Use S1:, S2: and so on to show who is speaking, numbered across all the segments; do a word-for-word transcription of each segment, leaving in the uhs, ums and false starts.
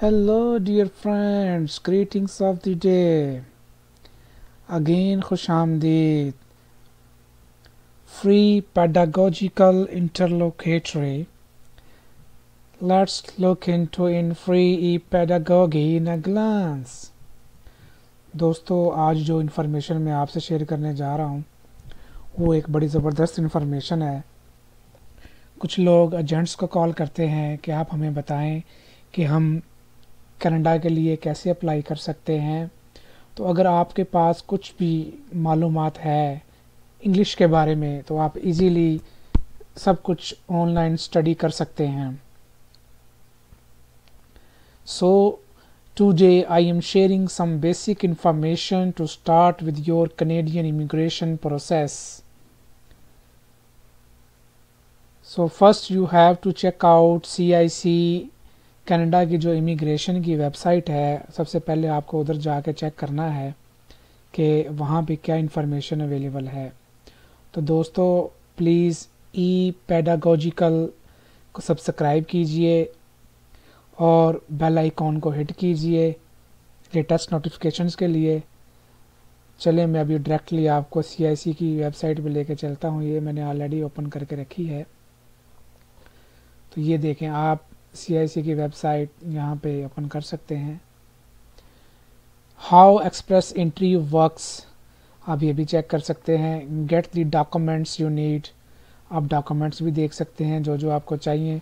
S1: Hello dear friends, greetings of the day. Again खुश आमदीद. Free pedagogical interlocutory. Let's look into in free e-pedagogy in a glance. दोस्तों, आज जो information मैं आपसे शेयर करने जा रहा हूँ वो एक बड़ी ज़बरदस्त इन्फॉर्मेशन है. कुछ लोग एजेंट्स को कॉल करते हैं कि आप हमें बताएं कि हम कनाडा के लिए कैसे अप्लाई कर सकते हैं. तो अगर आपके पास कुछ भी मालूमात है इंग्लिश के बारे में तो आप इजीली सब कुछ ऑनलाइन स्टडी कर सकते हैं. So today I am sharing some basic information to start with your Canadian immigration process. So first you have to check out C I C Canada की जो इमिग्रेशन की वेबसाइट है. सबसे पहले आपको उधर जाके चेक करना है कि वहाँ पे क्या इन्फॉर्मेशन अवेलेबल है. तो दोस्तों, प्लीज़ ई पेडागोजिकल को सब्सक्राइब कीजिए और बेल आइकॉन को हिट कीजिए लेटेस्ट नोटिफिकेशंस के लिए. चलिए, मैं अभी डायरेक्टली आपको सी आई सी की वेबसाइट पे लेके चलता हूँ. ये मैंने ऑलरेडी ओपन करके रखी है. तो ये देखें, आप सी आई सी की वेबसाइट यहाँ पे ओपन कर सकते हैं. हाउ एक्सप्रेस एंट्री वर्क्स आप ये भी चेक कर सकते हैं. Get the documents you need, आप डॉक्यूमेंट्स भी देख सकते हैं जो जो आपको चाहिए.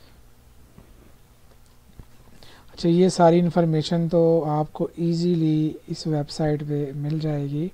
S1: अच्छा, ये सारी इन्फॉर्मेशन तो आपको इजीली इस वेबसाइट पे मिल जाएगी.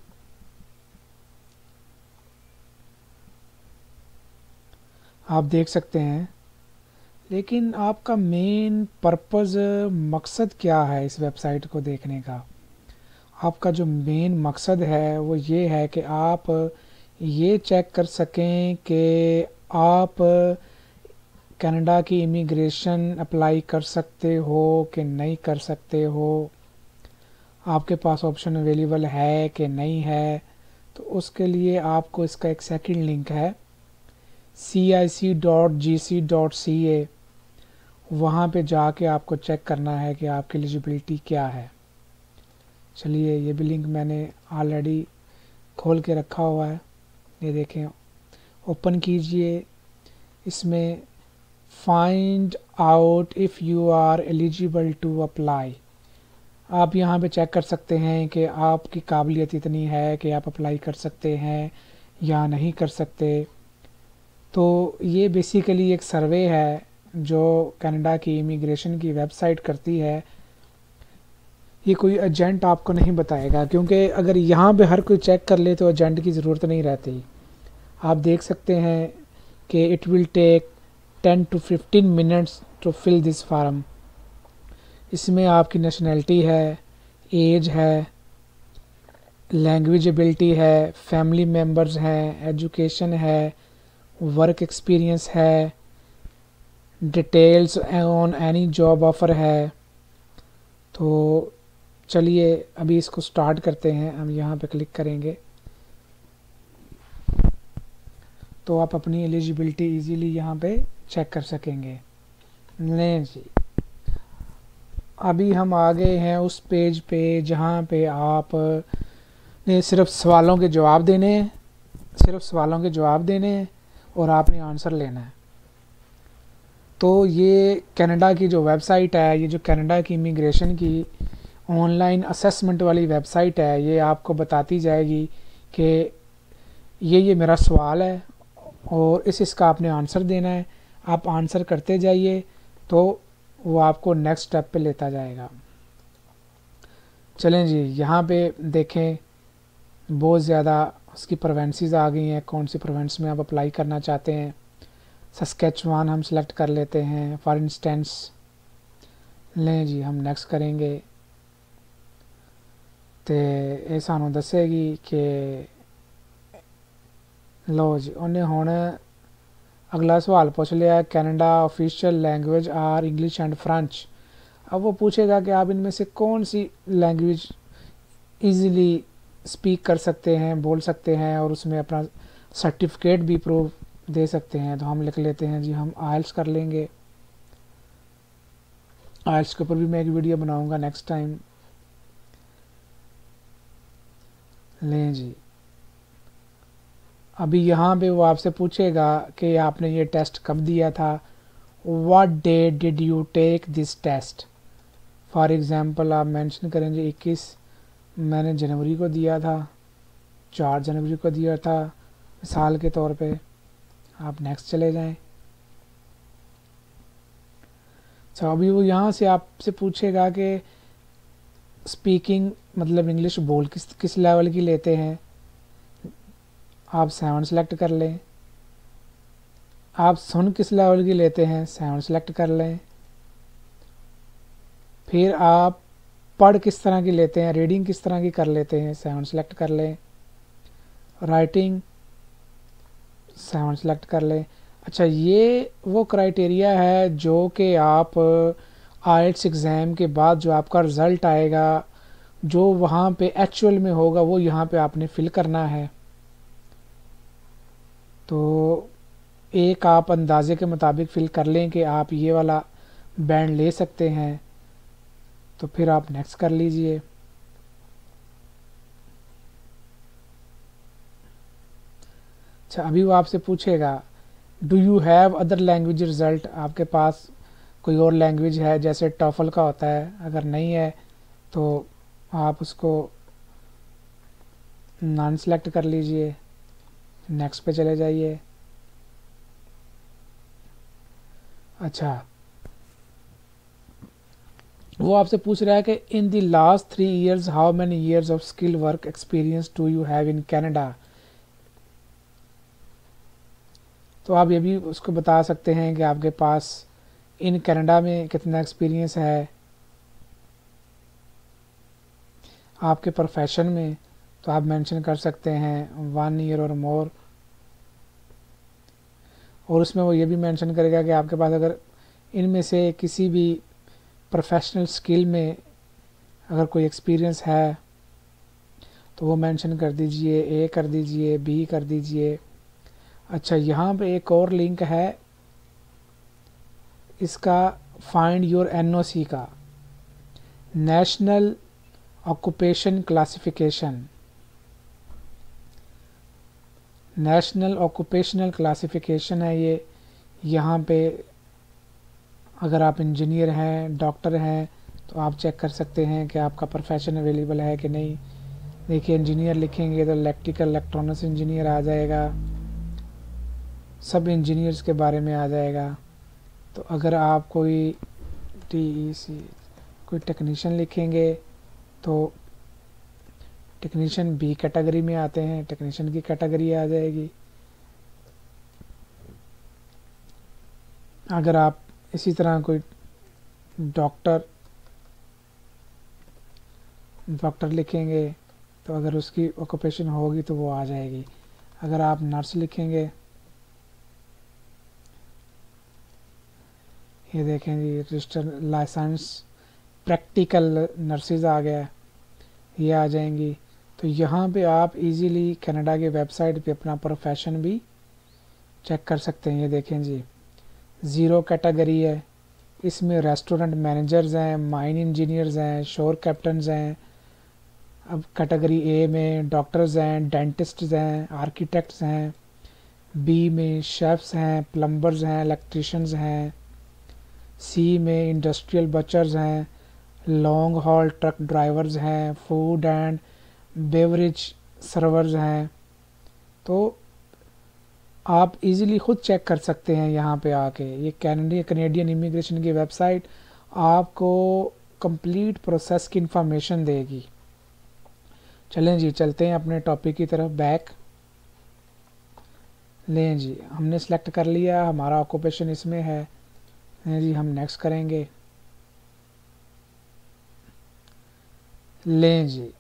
S1: आप देख सकते हैं. लेकिन आपका मेन पर्पज़, मकसद क्या है इस वेबसाइट को देखने का? आपका जो मेन मकसद है वो ये है कि आप ये चेक कर सकें कि आप कनाडा की इमिग्रेशन अप्लाई कर सकते हो कि नहीं कर सकते हो. आपके पास ऑप्शन अवेलेबल है कि नहीं है. तो उसके लिए आपको इसका एक सेकंड लिंक है सी I C dot G C dot C ए. वहाँ पे जाके आपको चेक करना है कि आपकी एलिजिबिलिटी क्या है. चलिए, ये भी लिंक मैंने ऑलरेडी खोल के रखा हुआ है. ये देखें, ओपन कीजिए. इसमें find out if you are eligible to apply, आप यहाँ पे चेक कर सकते हैं कि आपकी काबिलियत इतनी है कि आप अप्लाई कर सकते हैं या नहीं कर सकते. तो ये बेसिकली एक सर्वे है जो कनाडा की इमिग्रेशन की वेबसाइट करती है. ये कोई एजेंट आपको नहीं बताएगा, क्योंकि अगर यहाँ पे हर कोई चेक कर ले तो एजेंट की ज़रूरत नहीं रहती. आप देख सकते हैं कि it will take ten to fifteen minutes to fill this form. इसमें आपकी नेशनैलिटी है, एज है, लैंग्वेज एबिलिटी है, फैमिली मेम्बर्स हैं, एजुकेशन है, वर्क एक्सपीरियंस है, details on any job offer है. तो चलिए अभी इसको स्टार्ट करते हैं. हम यहाँ पे क्लिक करेंगे तो आप अपनी एलिजिबिलिटी इजीली यहाँ पे चेक कर सकेंगे. लें जी, अभी हम आ गए हैं उस पेज पे जहाँ पे आप ने सिर्फ सवालों के जवाब देने हैं. सिर्फ सवालों के जवाब देने हैं और आपने आंसर लेना है. तो ये कनाडा की जो वेबसाइट है, ये जो कनाडा की इमिग्रेशन की ऑनलाइन असेसमेंट वाली वेबसाइट है, ये आपको बताती जाएगी कि ये ये मेरा सवाल है और इस इसका आपने आंसर देना है. आप आंसर करते जाइए तो वो आपको नेक्स्ट स्टेप पे लेता जाएगा. चलें जी, यहाँ पे देखें बहुत ज़्यादा उसकी प्रोवेंसीज़ आ गई हैं. कौन सी प्रोवेंस में आप अप्लाई करना चाहते हैं. सस्केचुआन हम सेलेक्ट कर लेते हैं फॉर इंस्टेंस. लें जी, हम नेक्स्ट करेंगे तो ये सानू दसेगी कि लो जी, उन्हें हुण अगला सवाल पूछ लिया, Canada official language are English and French. अब वो पूछेगा कि आप इनमें से कौन सी लैंग्वेज इजीली स्पीक कर सकते हैं, बोल सकते हैं और उसमें अपना सर्टिफिकेट भी प्रूव दे सकते हैं. तो हम लिख लेते हैं जी, हम आइल्स कर लेंगे. आइल्स के ऊपर भी मैं एक वीडियो बनाऊंगा नेक्स्ट टाइम। लें जी, अभी यहाँ पे वो आपसे पूछेगा कि आपने ये टेस्ट कब दिया था, what date did you take this test. For example आप मेंशन करेंगे इक्कीस, मैंने जनवरी को दिया था, चार जनवरी को दिया था मिसाल के तौर पे। आप नेक्स्ट चले जाएं। अच्छा, अभी वो यहाँ से आपसे पूछेगा कि स्पीकिंग मतलब इंग्लिश बोल किस किस लेवल की लेते हैं। आप सेवन सेलेक्ट कर लें। आप सुन किस लेवल की लेते हैं, सेवन सेलेक्ट कर लें। फिर आप पढ़ किस तरह की लेते हैं, रीडिंग किस तरह की कर लेते हैं, सेवन सेलेक्ट कर लें। राइटिंग सेवन सेलेक्ट कर लें। अच्छा, ये वो क्राइटेरिया है जो कि आप आइल्स एग्ज़ाम के बाद जो आपका रिज़ल्ट आएगा, जो वहाँ पे एक्चुअल में होगा, वो यहाँ पे आपने फिल करना है। तो एक आप अंदाजे के मुताबिक फ़िल कर लें कि आप ये वाला बैंड ले सकते हैं, तो फिर आप नेक्स्ट कर लीजिए। अच्छा, अभी वो आपसे पूछेगा do you have other language result, आपके पास कोई और लैंग्वेज है जैसे टॉफल का होता है। अगर नहीं है तो आप उसको नॉन सेलेक्ट कर लीजिए, नेक्स्ट पे चले जाइए। अच्छा, वो आपसे पूछ रहा है कि in the last three years how many years of skill work experience do you have in Canada. तो आप ये भी उसको बता सकते हैं कि आपके पास इन कनाडा में कितना एक्सपीरियंस है आपके प्रोफेशन में। तो आप मेंशन कर सकते हैं वन ईयर और मोर। और उसमें वो ये भी मेंशन करेगा कि आपके पास अगर इनमें से किसी भी प्रोफेशनल स्किल में अगर कोई एक्सपीरियंस है तो वो मेंशन कर दीजिए, ए कर दीजिए, बी कर दीजिए। अच्छा, यहाँ पे एक और लिंक है इसका, फाइंड योर एनओसी का, national occupation classification. National occupational classification है ये। यहाँ पे अगर आप इंजीनियर हैं, डॉक्टर हैं, तो आप चेक कर सकते हैं कि आपका प्रोफेशन अवेलेबल है कि नहीं। देखिए, इंजीनियर लिखेंगे तो इलेक्ट्रिकल इलेक्ट्रॉनिक्स इंजीनियर आ जाएगा, सब इंजीनियर्स के बारे में आ जाएगा। तो अगर आप कोई टी ई सी कोई टेक्नीशियन लिखेंगे तो टेक्नीशियन बी कैटेगरी में आते हैं, टेक्नीशियन की कैटेगरी आ जाएगी। अगर आप इसी तरह कोई डॉक्टर डॉक्टर लिखेंगे तो अगर उसकी ऑक्यूपेशन होगी तो वो आ जाएगी। अगर आप नर्स लिखेंगे, ये देखें जी, रजिस्टर लाइसेंस प्रैक्टिकल नर्सेज आ गया, ये आ जाएंगी। तो यहाँ पे आप इजीली कनाडा के वेबसाइट पे अपना प्रोफेशन भी चेक कर सकते हैं। ये देखें जी, ज़ीरो कैटेगरी है, इसमें रेस्टोरेंट मैनेजर्स हैं, माइन इंजीनियर्स हैं, शोर कैप्टन्स हैं। अब कैटेगरी ए में डॉक्टर्स हैं, डेंटिस्ट्स हैं, आर्किटेक्ट्स हैं। बी में शेफ्स हैं, प्लम्बर्स हैं, इलेक्ट्रिशियंस हैं। सी में इंडस्ट्रियल बचर्स हैं, लॉन्ग हॉल ट्रक ड्राइवर्स हैं, फूड एंड बेवरेज सर्वर्स हैं। तो आप इजीली खुद चेक कर सकते हैं यहाँ पे आके। ये कैनेडियन कनेडियन इमिग्रेशन की वेबसाइट आपको कंप्लीट प्रोसेस की इंफॉर्मेशन देगी। चलें जी, चलते हैं अपने टॉपिक की तरफ बैक। लें जी, हमने सेलेक्ट कर लिया, हमारा ऑक्यूपेशन इसमें है। लें जी, हम नेक्स्ट करेंगे। लें जी,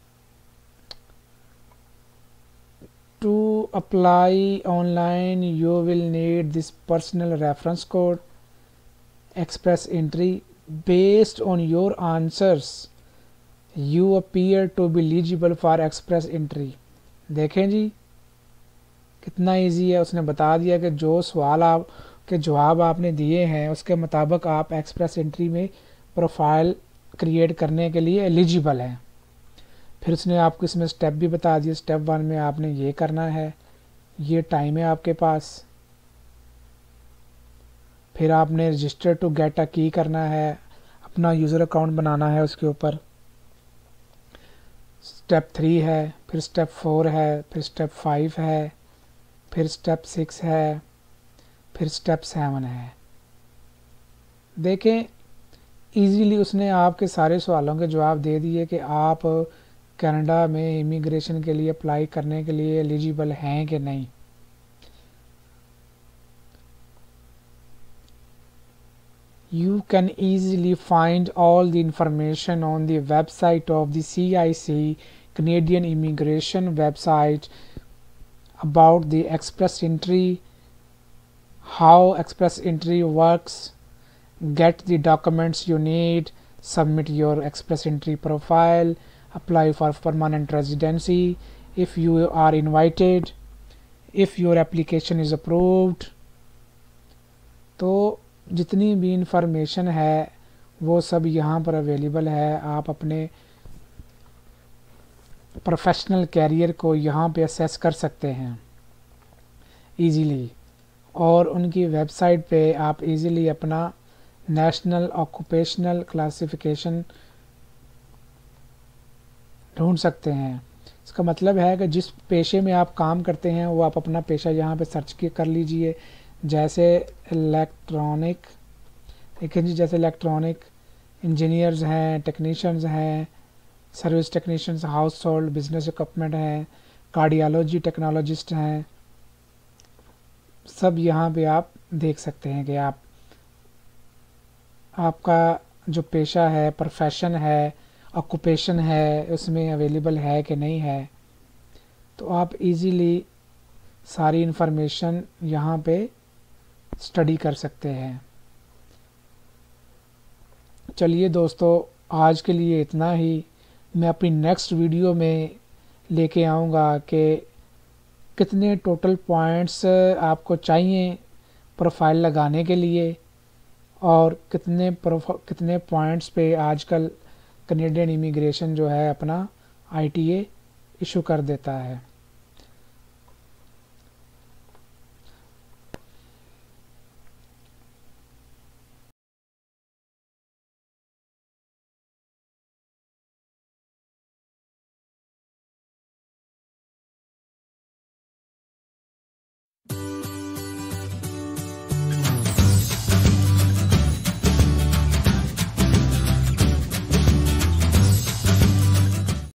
S1: to apply online you will need this personal reference code, express entry based on your answers you appear to be eligible for express entry। देखें जी कितना इजी है, उसने बता दिया कि जो सवाल आप के जवाब आपने दिए हैं उसके मुताबिक आप एक्सप्रेस एंट्री में प्रोफाइल क्रिएट करने के लिए एलिजिबल हैं। फिर उसने आपको इसमें स्टेप भी बता दिए, स्टेप वन में आपने ये करना है, ये टाइम है आपके पास। फिर आपने रजिस्टर टू गेट अ की करना है, अपना यूज़र अकाउंट बनाना है उसके ऊपर। स्टेप थ्री है, फिर स्टेप फोर है, फिर स्टेप फाइव है, फिर स्टेप सिक्स है, फिर स्टेप सेवन है। देखें, इजीली उसने आपके सारे सवालों के जवाब दे दिए कि आप कनाडा में इमिग्रेशन के लिए अप्लाई करने के लिए एलिजिबल हैं कि नहीं। You can easily find all the information on the website of the C I C, Canadian Immigration website, about the express entry, how express entry works, get the documents you need, submit your express entry profile, apply for permanent residency if you are invited, if your application is approved। तो जितनी भी information है वो सब यहाँ पर available है। आप अपने प्रोफेशनल कैरियर को यहाँ पे असेस कर सकते हैं इजीली, और उनकी वेबसाइट पे आप इजीली अपना नेशनल ऑक्यूपेशनल क्लासिफिकेशन ढूंढ सकते हैं। इसका मतलब है कि जिस पेशे में आप काम करते हैं वो आप अपना पेशा यहाँ पे सर्च कर लीजिए। जैसे इलेक्ट्रॉनिक, देखिए जी, जैसे इलेक्ट्रॉनिक इंजीनियर्स हैं, टेक्नीशियंस हैं, service technicians, household business equipment हैं, कार्डियोलॉजी टेक्नोलॉजिस्ट हैं, सब यहाँ पे आप देख सकते हैं कि आप आपका जो पेशा है, प्रोफेशन है, ऑक्यूपेशन है, उसमें अवेलेबल है कि नहीं है। तो आप इजीली सारी इन्फॉर्मेशन यहाँ पे स्टडी कर सकते हैं। चलिए दोस्तों, आज के लिए इतना ही। मैं अपनी नेक्स्ट वीडियो में लेके आऊँगा कि कितने टोटल पॉइंट्स आपको चाहिए प्रोफाइल लगाने के लिए, और कितने प्रोफा कितने पॉइंट्स पे आजकल कनेडियन इमिग्रेशन जो है अपना आई टी ए इशू कर देता है।